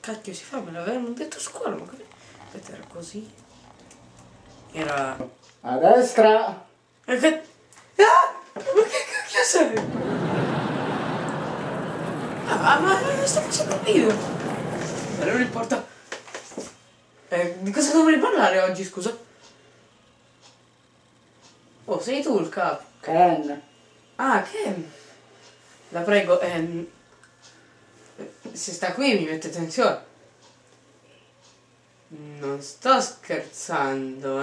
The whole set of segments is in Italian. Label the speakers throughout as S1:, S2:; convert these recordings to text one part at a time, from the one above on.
S1: cacchio si fa? Me l'avevano detto a scuola, ma aspetta, era così. Era...
S2: A destra!
S1: Ah! Ma che cacchio sei? Ma sto facendo il video! Ma non importa. Di cosa dovrei parlare oggi, scusa? Oh, sei tu il capo.
S2: Ken.
S1: Ah, Ken. La prego, se sta qui mi mette tensione. Non sto scherzando,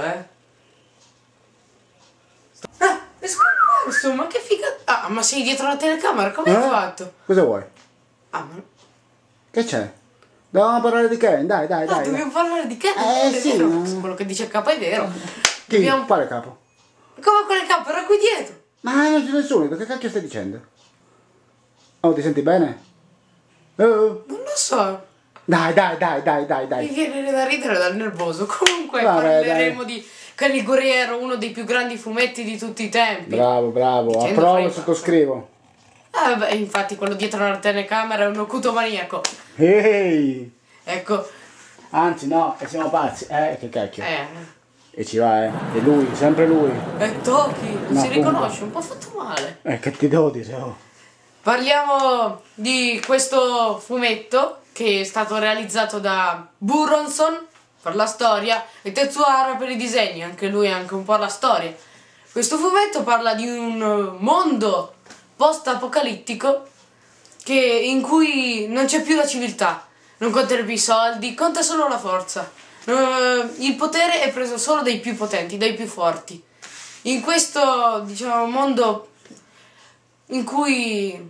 S1: Ah, è scomparso, ma che figa... Ah, ma sei dietro la telecamera, come hai fatto?
S2: Cosa vuoi?
S1: Ah, ma...
S2: Che c'è? Dobbiamo parlare di Ken, dai.
S1: Dobbiamo parlare di Ken?
S2: Sì.
S1: No. Quello che dice il capo è vero.
S2: Chi?
S1: Dobbiamo...
S2: Quale capo?
S1: Come quel capo? Era qui dietro.
S2: Ma non c'è nessuno, che cacchio stai dicendo? Oh, ti senti bene? Oh.
S1: Non lo so.
S2: Dai.
S1: Mi viene da ridere dal nervoso. Comunque
S2: Vabbè,
S1: parleremo di Ken il Guerriero, uno dei più grandi fumetti di tutti i tempi.
S2: Bravo,
S1: Dicendo
S2: approvo
S1: fai-
S2: e sottoscrivo.
S1: Beh, infatti quello dietro la telecamera è un occulto maniaco.
S2: Ehi!
S1: Ecco.
S2: Anzi no, siamo pazzi, che cacchio.
S1: E
S2: E ci va, è lui, sempre lui.
S1: Toki, non
S2: No,
S1: si riconosce, un po' fatto male.
S2: Che ti devo dire, oh.
S1: Parliamo di questo fumetto che è stato realizzato da Buronson per la storia e Tetsuhara per i disegni, anche lui ha anche un po' la storia. Questo fumetto parla di un mondo post-apocalittico in cui non c'è più la civiltà, non contano più i soldi, conta solo la forza. Il potere è preso solo dai più potenti, dai più forti. In questo, diciamo, mondo in cui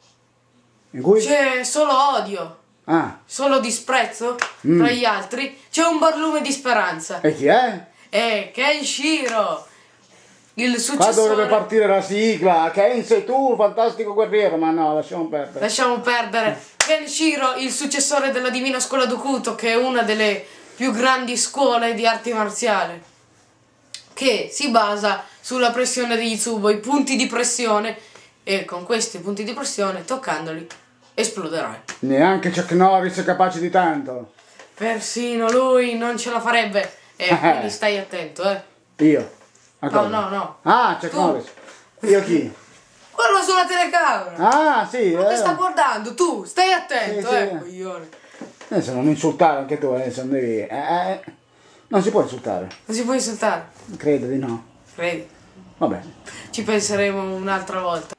S1: c'è solo odio, solo disprezzo tra gli altri, c'è un barlume di speranza.
S2: E chi è?
S1: È Kenshiro, il
S2: Qua
S1: successore.
S2: dovrebbe partire la sigla. Ken sei tu, fantastico guerriero, ma no, lasciamo perdere.
S1: Lasciamo perdere. Kenshiro, il successore della Divina Scuola Dokuto, che è una delle più grandi scuole di arti marziali, che si basa sulla pressione degli Tsubo, i punti di pressione, e con questi punti di pressione, toccandoli, esploderai.
S2: Neanche Chuck Norris è capace di tanto.
S1: Persino lui non ce la farebbe. Quindi stai attento,
S2: Io? A cosa?
S1: No.
S2: Ah, Chuck
S1: Tu.
S2: Norris. Io chi?
S1: Quello sulla telecamera.
S2: Ah, sì.
S1: Ma ti sta guardando, tu, stai attento,
S2: Sì.
S1: coglione.
S2: Adesso non insultare anche tu, adesso non devi... Non si può insultare.
S1: Non si può insultare,
S2: Credo di no.
S1: credi?
S2: Va bene.
S1: Ci penseremo un'altra volta.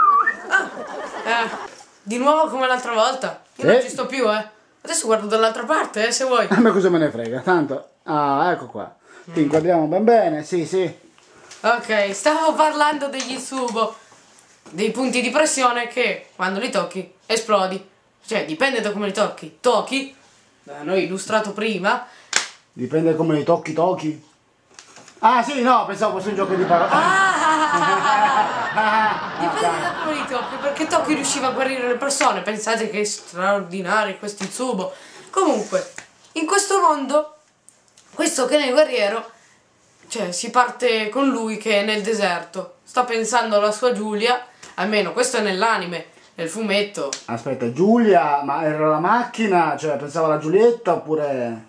S1: Di nuovo come l'altra volta. Io non ci sto più, Adesso guardo dall'altra parte, se vuoi.
S2: A me cosa me ne frega, tanto... Ah, ecco qua. Ti inquadriamo ben bene, sì.
S1: Ok, stavo parlando degli Tsubo, dei punti di pressione che quando li tocchi esplodi. Cioè, dipende da come li tocchi. Tocchi, da noi illustrato prima.
S2: Dipende come li tocchi. Ah, sì, no, pensavo fosse un gioco di parole.
S1: Dipende da come li tocchi, perché Toki riusciva a guarire le persone. Pensate che straordinari questi Tsubo. Comunque, in questo mondo, questo Ken il Guerriero, cioè si parte con lui che è nel deserto. Sta pensando alla sua Giulia, almeno questo è nell'anime, nel fumetto.
S2: Aspetta, Giulia, ma era la macchina? Cioè, pensavo alla Giulietta oppure...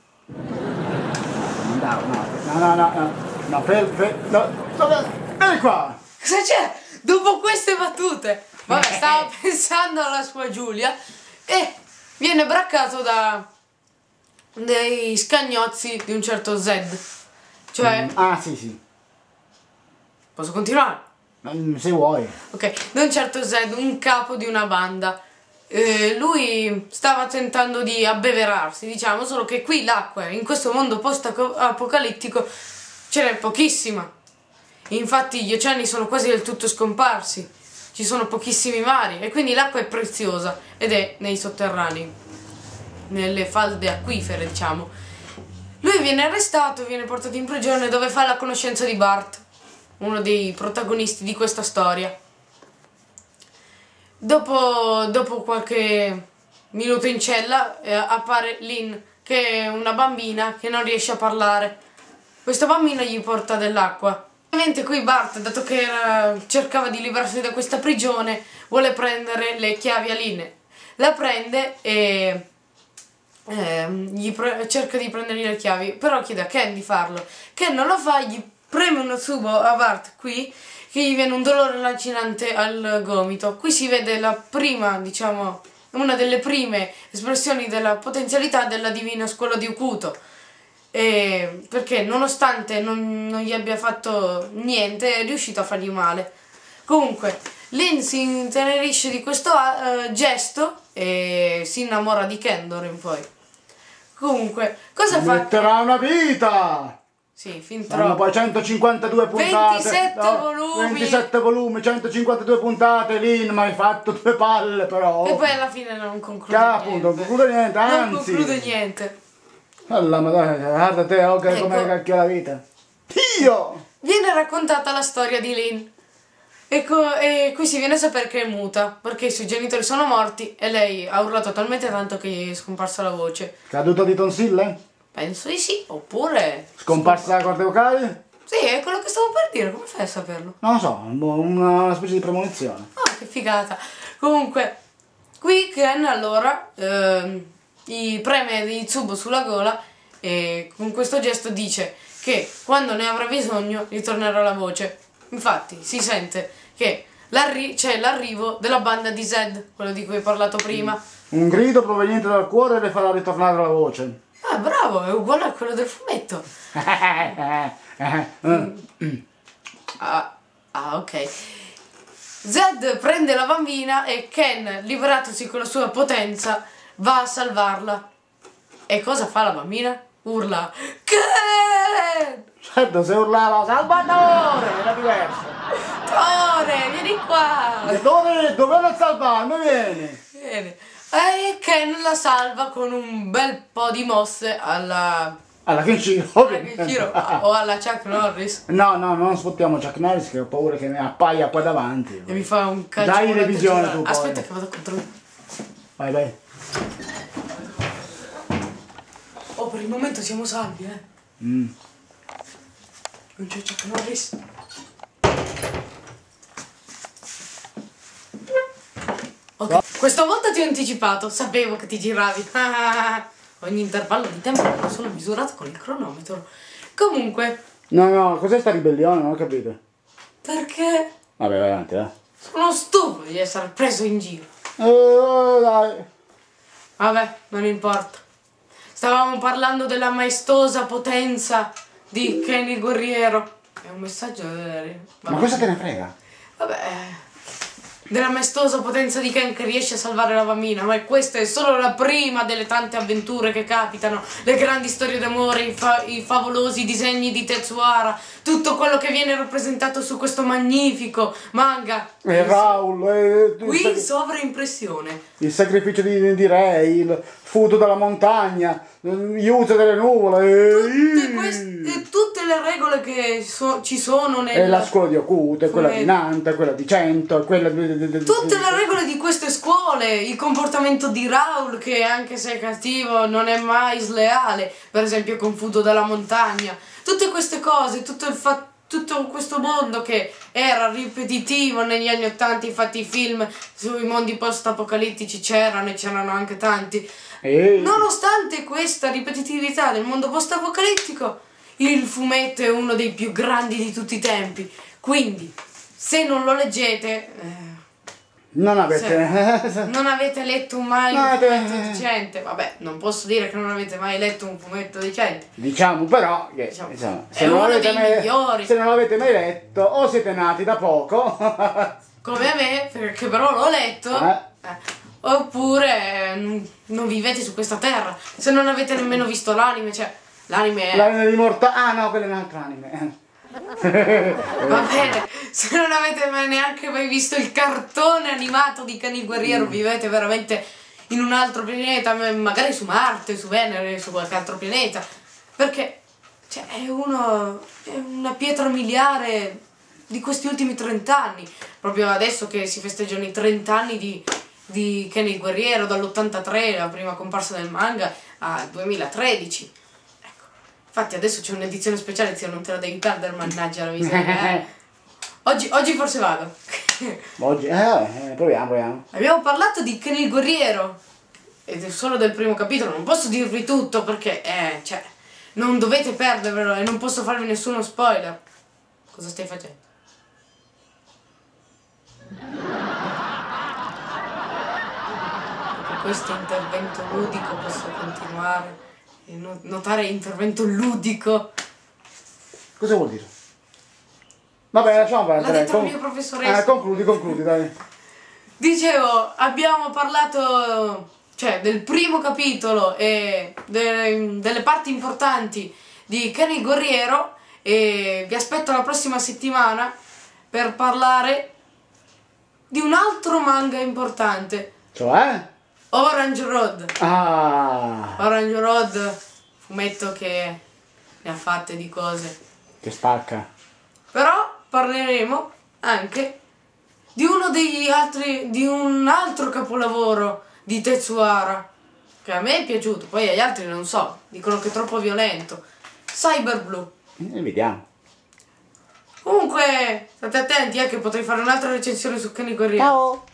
S2: No, vieni qua!
S1: Cosa c'è? Dopo queste battute, vabbè, stava pensando alla sua Giulia e viene braccato da dei scagnozzi di un certo Zed. Cioè...
S2: Sì.
S1: Posso continuare?
S2: Se vuoi.
S1: Ok, di un certo Zed, un capo di una banda. Lui stava tentando di abbeverarsi, diciamo, solo che qui l'acqua, in questo mondo post-apocalittico, ce n'è pochissima. Infatti gli oceani sono quasi del tutto scomparsi, ci sono pochissimi mari e quindi l'acqua è preziosa ed è nei sotterranei, nelle falde acquifere, diciamo. Lui viene arrestato, viene portato in prigione dove fa la conoscenza di Bart, uno dei protagonisti di questa storia. Dopo qualche minuto in cella appare Lynn, che è una bambina che non riesce a parlare. Questa bambina gli porta dell'acqua. Ovviamente qui Bart, dato che cercava di liberarsi da questa prigione, vuole prendere le chiavi a Lynn. La prende e cerca di prendergli le chiavi, però chiede a Ken di farlo. Ken non lo fa, gli preme uno tubo a Bart qui, che gli viene un dolore lancinante al gomito. Qui si vede la prima, diciamo, una delle prime espressioni della potenzialità della divina scuola di Okuto. Perché nonostante non gli abbia fatto niente, è riuscito a fargli male. Comunque, Lin si intenerisce di questo gesto e si innamora di Ken d'ora in poi. Comunque, cosa fa?
S2: Metterà una vita!
S1: Sì, fin
S2: Saranno
S1: troppo.
S2: poi 152 puntate.
S1: 27 volumi.
S2: 27 volumi, 152 puntate, Lin, ma hai fatto due palle però.
S1: E poi alla fine non conclude
S2: Appunto,
S1: niente.
S2: non conclude niente,
S1: Non
S2: anzi.
S1: conclude niente.
S2: Alla madonna, guarda te, oh,
S1: Ecco.
S2: come cacchio la vita. Dio!
S1: Viene raccontata la storia di Lin. E qui si viene a sapere che è muta, perché i suoi genitori sono morti e lei ha urlato talmente tanto che gli è scomparsa la voce.
S2: Caduta di tonsille?
S1: Penso di sì, oppure...
S2: Scomparsa la corda vocale?
S1: Sì, è quello che stavo per dire, come fai a saperlo?
S2: Non lo so, una specie di premonizione.
S1: Ah, che figata. Comunque, qui Ken allora gli preme di Tsubo sulla gola e con questo gesto dice che quando ne avrà bisogno ritornerà la voce. Infatti si sente che c'è l'arrivo della banda di Zed, quello di cui ho parlato prima.
S2: Un grido proveniente dal cuore le farà ritornare la voce.
S1: Ah, bravo, è uguale a quello del fumetto. Ok. Zed prende la bambina e Ken, liberatosi con la sua potenza, va a salvarla. E cosa fa la bambina? Urla: Ken!
S2: Certo, se urlava Salvatore era diverso.
S1: Tore, vieni qua!
S2: Dove lo salvarmi, vieni?
S1: Bene. E Ken la salva con un bel po' di mosse alla
S2: Kenshiro.
S1: Kenshiro o alla Chuck Norris.
S2: No, non sfottiamo Chuck Norris che ho paura che mi appaia qua davanti.
S1: E mi fa un calcio.
S2: Dai revisione tu poi.
S1: Aspetta che vado a controllare.
S2: Vai.
S1: Oh, per il momento siamo salvi, Non c'è Chuck Norris. Ok, questa volta ti ho anticipato, sapevo che ti giravi. Ogni intervallo di tempo lo sono misurato con il cronometro. Comunque.
S2: No, cos'è sta ribellione? Non ho capito.
S1: Perché?
S2: Vabbè, vai avanti,
S1: Sono stufo di essere preso in giro.
S2: Dai.
S1: Vabbè, non importa. Stavamo parlando della maestosa potenza di Ken il guerriero. È un messaggio.
S2: Ma cosa te ne frega?
S1: Vabbè. Della maestosa potenza di Ken che riesce a salvare la bambina, ma questa è solo la prima delle tante avventure che capitano, le grandi storie d'amore, i favolosi disegni di Tetsuhara, tutto quello che viene rappresentato su questo magnifico manga.
S2: E Raul,
S1: Qui sovraimpressione.
S2: il sacrificio di Rei, il futo dalla montagna, Yuzo delle nuvole.
S1: Tutte le regole che ci sono
S2: E la
S1: nel...
S2: scuola di Okuto, e quella di Nanta, e quella di Cento, e quella di...
S1: Tutte le regole di queste scuole, il comportamento di Raul che anche se è cattivo non è mai sleale, per esempio con Futo dalla montagna, tutte queste cose, tutto questo mondo che era ripetitivo negli anni '80, infatti i film sui mondi post-apocalittici c'erano e c'erano anche tanti. Nonostante questa ripetitività del mondo post-apocalittico, il fumetto è uno dei più grandi di tutti i tempi, quindi se non lo leggete...
S2: Non avete
S1: letto mai un fumetto decente. Vabbè, non posso dire che non avete mai letto un fumetto decente.
S2: Diciamo però che
S1: Diciamo,
S2: se
S1: è
S2: non
S1: uno
S2: l'avete
S1: dei migliori.
S2: Se non l'avete mai letto o siete nati da poco
S1: Come a me, perché però l'ho letto. Oppure non vivete su questa terra. Se non avete nemmeno visto l'anime, cioè l'anime è...
S2: L'anime di Morta... Ah no, quello è un altro anime.
S1: Va bene, se non avete neanche mai visto il cartone animato di Ken il guerriero, vivete veramente in un altro pianeta, magari su Marte, su Venere, su qualche altro pianeta, perché cioè, è una pietra miliare di questi ultimi 30 anni, proprio adesso che si festeggiano i 30 anni di Ken il guerriero, dall'83, la prima comparsa del manga, al 2013. Infatti adesso c'è un'edizione speciale, zio, non te la devi perdere, mannaggia la miseria. Oggi forse vado.
S2: Oggi, proviamo.
S1: Abbiamo parlato di Ken il guerriero. ed è solo del primo capitolo, non posso dirvi tutto perché, cioè, non dovete perdervelo e non posso farvi nessuno spoiler. Cosa stai facendo? Dopo questo intervento ludico posso continuare e notare intervento ludico.
S2: Cosa vuol dire? Vabbè, lasciamo
S1: L'ha
S2: perdere.
S1: detto il mio professoressa.
S2: Concludi, dai.
S1: Dicevo, abbiamo parlato, cioè, del primo capitolo e delle parti importanti di Ken il Guerriero e vi aspetto la prossima settimana per parlare di un altro manga importante.
S2: Cioè?
S1: Orange Road.
S2: Ah,
S1: Orange Road, fumetto che ne ha fatte di cose.
S2: che spacca.
S1: Però parleremo anche di un altro capolavoro di Tetsuhara che a me è piaciuto, poi agli altri non so, dicono che è troppo violento. Cyber Blue.
S2: Vediamo.
S1: Comunque state attenti che potrei fare un'altra recensione su Ken il Guerriero.
S2: Ciao.